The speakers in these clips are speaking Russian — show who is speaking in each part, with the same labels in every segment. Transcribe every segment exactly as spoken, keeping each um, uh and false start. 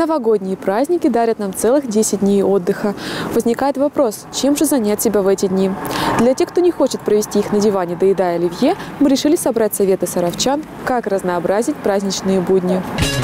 Speaker 1: Новогодние праздники дарят нам целых десять дней отдыха. Возникает вопрос, чем же занять себя в эти дни? Для тех, кто не хочет провести их на диване, доедая оливье, мы решили собрать советы саровчан, как разнообразить праздничные будни.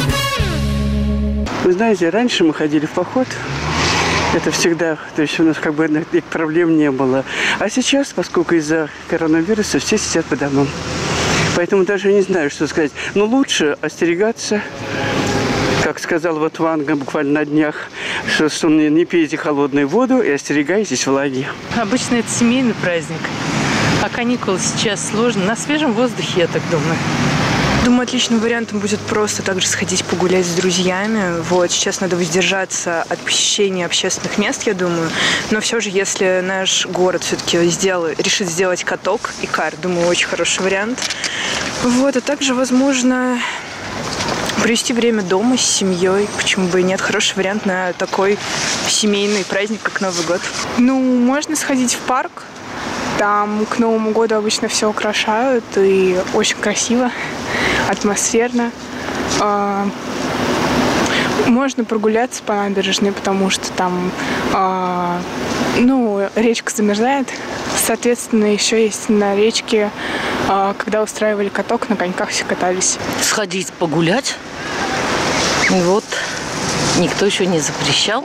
Speaker 2: Вы знаете, раньше мы ходили в поход. Это всегда, то есть у нас как бы проблем не было. А сейчас, поскольку из-за коронавируса все сидят по домам. Поэтому даже не знаю, что сказать. Но лучше остерегаться, как сказал вот Ванга буквально на днях, что, что не пейте холодную воду и остерегайтесь влаги.
Speaker 3: Обычно это семейный праздник, а каникулы сейчас сложно. На свежем воздухе, я так думаю.
Speaker 4: Думаю, отличным вариантом будет просто также сходить погулять с друзьями. Вот, сейчас надо воздержаться от посещения общественных мест, я думаю. Но все же, если наш город все-таки сделает, решит сделать каток и кар, думаю, очень хороший вариант. Вот, а также, возможно, провести время дома с семьей. Почему бы и нет? Хороший вариант на такой семейный праздник, как Новый год.
Speaker 5: Ну, можно сходить в парк. Там к Новому году обычно все украшают, и очень красиво, атмосферно. Можно прогуляться по набережной, потому что там, ну, речка замерзает. Соответственно, еще есть на речке, когда устраивали каток, на коньках все катались.
Speaker 6: Сходить погулять. Вот, никто еще не запрещал.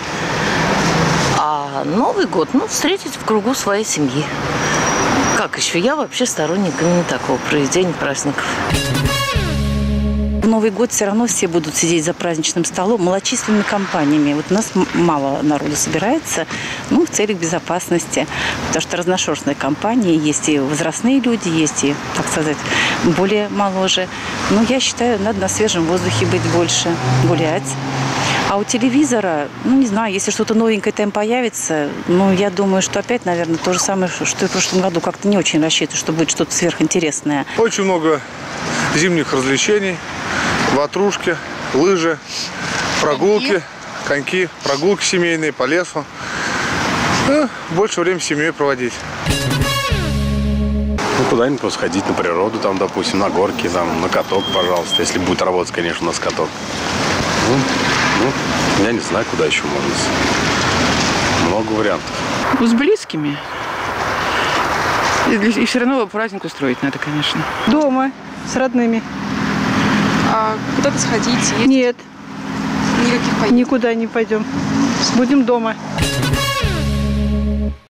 Speaker 6: А Новый год, ну, встретить в кругу своей семьи. Как еще? Я вообще сторонник именно такого проведения праздников.
Speaker 7: В Новый год все равно все будут сидеть за праздничным столом малочисленными компаниями. Вот у нас мало народу собирается, ну, в целях безопасности. Потому что разношерстные компании, есть и возрастные люди, есть и, так сказать, более моложе. Но я считаю, надо на свежем воздухе быть больше, гулять. А у телевизора, ну, не знаю, если что-то новенькое там появится, ну, я думаю, что опять, наверное, то же самое, что и в прошлом году. Как-то не очень рассчитываю, что будет что-то сверхинтересное.
Speaker 8: Очень много зимних развлечений, ватрушки, лыжи, прогулки, коньки, прогулки семейные по лесу. Ну, больше времени с семьей проводить.
Speaker 9: Ну, куда-нибудь просто ходить на природу, там, допустим, на горке, там, на каток, пожалуйста. Если будет работать, конечно, у нас каток. Ну, ну, я не знаю, куда еще можно. Много вариантов.
Speaker 10: Ну, с близкими. И, и все равно праздник устроить надо, конечно.
Speaker 11: Дома, с родными.
Speaker 5: А куда-то сходить? Есть?
Speaker 11: Нет.
Speaker 5: Никаких поездок?
Speaker 11: Никуда не пойдем. Будем дома.